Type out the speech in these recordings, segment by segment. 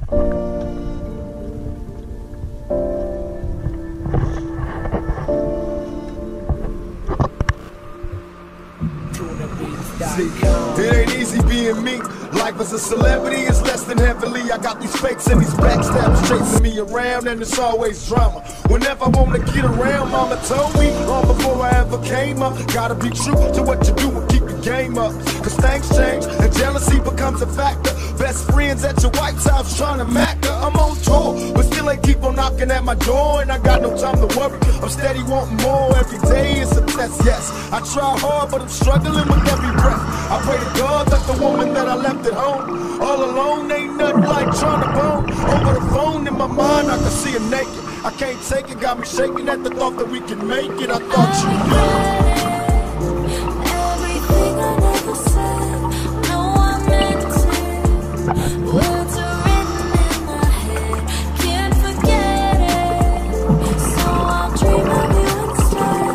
It ain't easy being me. Life as a celebrity is less than heavenly. I got these fakes and these backstabs chasing me around, and it's always drama. Whenever I wanna get around, mama told me long before I ever came up, gotta be true to what you do and keep your game up. Cause things change and jealousy becomes a factor. Best friends at your White House trying to mac her. I'm on tour, but still they keep on knocking at my door, and I got no time to worry. I'm steady wanting more. Every day is a test, yes. I try hard, but I'm struggling with every breath. I pray to God that the woman that I left at home all alone ain't nothing like trying to bone. Over the phone in my mind, I can see her naked. I can't take it, got me shaking at the thought that we can make it. I thought you knew everything I never said. No, I meant it. Words are written in my head, can't forget it. So I'll dream of you instead.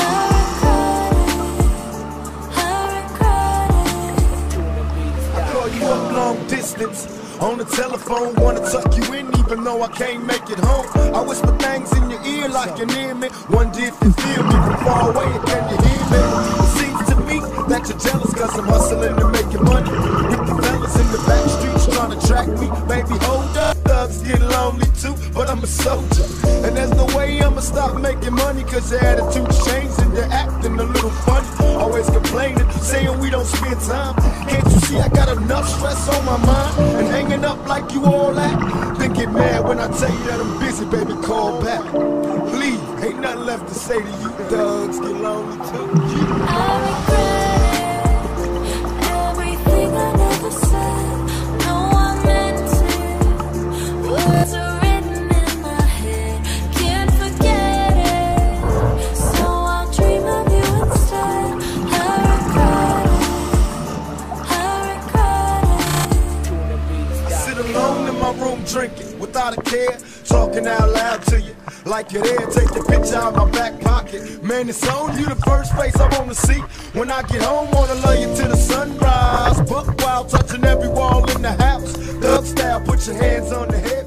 I regret it. I call you up long distance on the telephone, wanna tuck you in even though I can't make it home. I whisper things in your ear like you're near me. Wonder if you feel me from far away, and can you hear me? It seems to me that you're jealous cause I'm hustling and making money with the fellas in the back streets trying to track me. Baby, hold up, thugs get lonely too, but I'm a soldier, and there's no way I'ma stop making money cause your attitude's changed and you're acting a little funny. Always complaining, saying we don't spend time. Can't you see I got enough stress on my mind and hanging up like you all that? Then get mad when I tell you that I'm busy, baby, call back. Leave, ain't nothing left to say to you. Thugs get lonely too. I regret it. Everything I never said. No, I meant it. Words are written in my head, can't forget it. So I'll dream of you instead. I sit alone in my room drinking without a care, talking out loud to you like you're there. Take your picture out my back pocket. Man, it's on you, the first face I wanna see. When I get home, wanna love you till the sunrise. Buck wild, touching every wall in the house. Thug style, put your hands on the head.